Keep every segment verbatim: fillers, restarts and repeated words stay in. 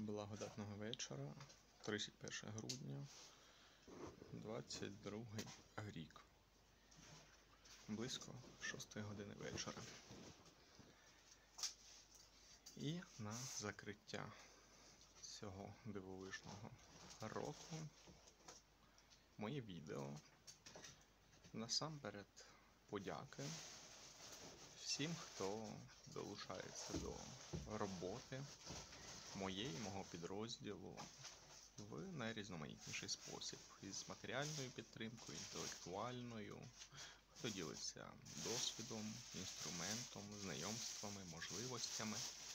Благодатного вечора, тридцять перше грудня, двадцять другий рік, близько шостої години вечора. І на закриття цього дивовижного року моє відео. Насамперед подяки всім, хто долучається до роботи моєї, мого підрозділу в найрізноманітніший спосіб. Із матеріальною підтримкою, інтелектуальною, хто ділиться досвідом, інструментом, знайомствами, можливостями.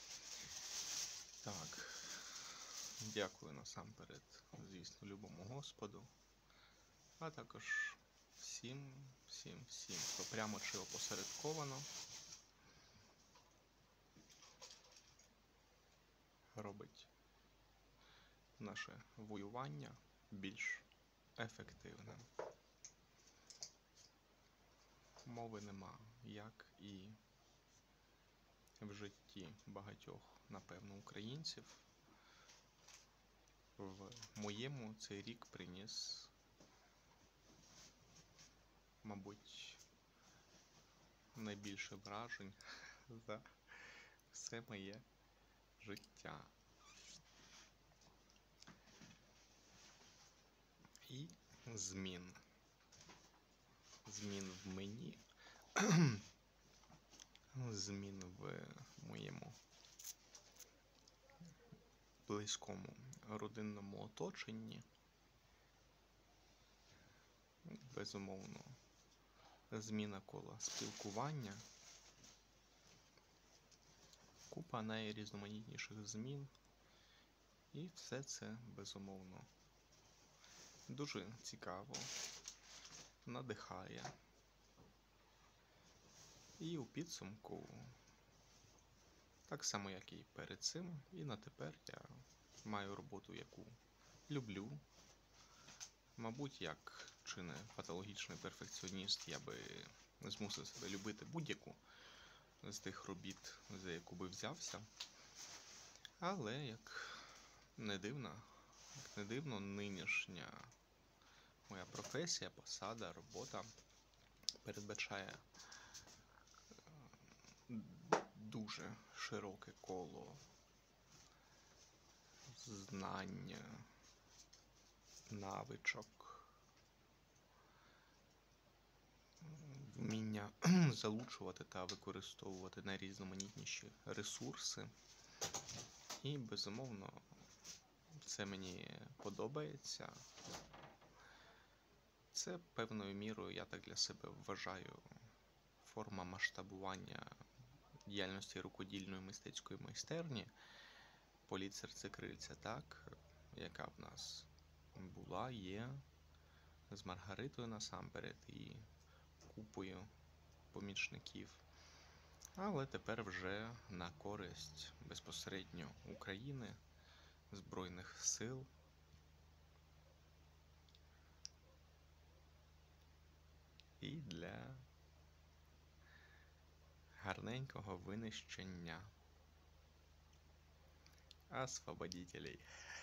Так, дякую насамперед, звісно, любому Господу, а також всім, всім, всім, хто прямо чи опосередковано робить наше воювання більш ефективним. Мови нема, як і в житті багатьох, напевно, українців. В моєму цей рік приніс, мабуть, найбільше вражень за все моє життя. І змін. Змін в мені, змін в моєму близькому родинному оточенні. Безумовно, зміна кола спілкування, купа найрізноманітніших змін, і все це, безумовно, дуже цікаво, надихає. І у підсумку, так само, як і перед цим, і на тепер я маю роботу, яку люблю. Мабуть, як чи не патологічний перфекціоніст, я би змусив себе любити будь-яку з тих робіт, за яку би взявся. Але, як не дивно, як не дивно, нинішня моя професія, посада, робота передбачає дуже широке коло знань, навичок, вміння залучувати та використовувати найрізноманітніші ресурси. І, безумовно, це мені подобається. Це певною мірою, я так для себе вважаю, форма масштабування діяльності рукодільної мистецької майстерні «Політ серцекрильця», так, яка в нас була, є, з Маргаритою насамперед і купою помічників. Але тепер вже на користь безпосередньо України, Збройних сил. І для гарненького винищення освободителей.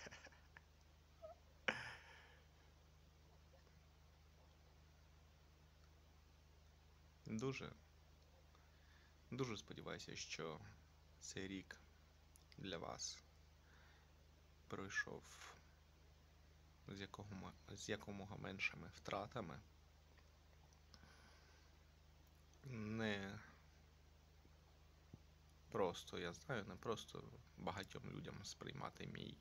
Дуже, дуже сподіваюся, що цей рік для вас пройшов з якомога, з якомога меншими втратами. Не просто, я знаю, не просто багатьом людям сприймати мій,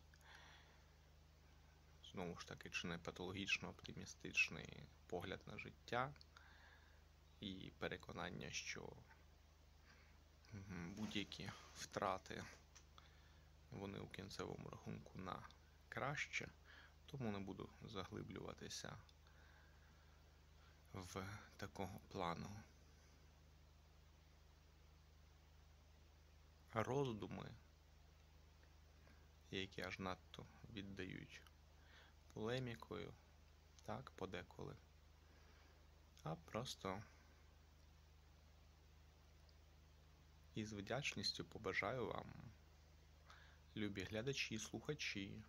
знову ж таки, чи не патологічно оптимістичний погляд на життя і переконання, що будь-які втрати, вони у кінцевому рахунку на краще, тому не буду заглиблюватися в такого плану роздуми, які аж надто віддають полемікою, так, подеколи, а просто із вдячністю побажаю вам любі глядачі, слухачі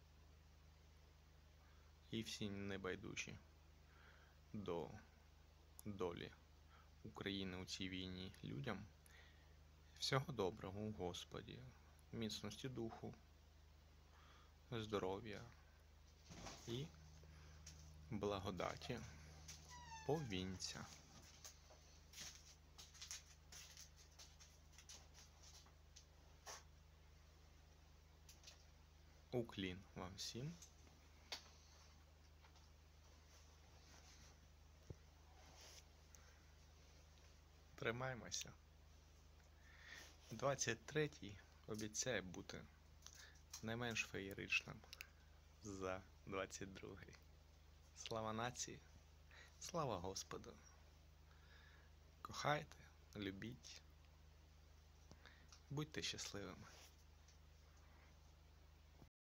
і всі небайдужі до долі України у цій війні людям. Всього доброго у Господі, міцності духу, здоров'я і благодаті повінця. Уклін вам всім. Тримаймося. двадцять третій обіцяє бути не менш феєричним за двадцять другий. Слава нації, слава Господу. Кохайте, любіть, будьте щасливими.